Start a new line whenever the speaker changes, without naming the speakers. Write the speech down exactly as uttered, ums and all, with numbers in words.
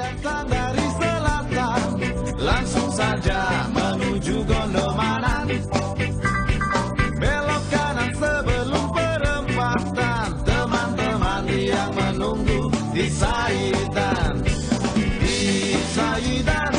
datang dari selatan, langsung saja menuju Gondomanan. Belok kanan sebelum perempatan, teman-teman yang menunggu di Saidan. Di Saidan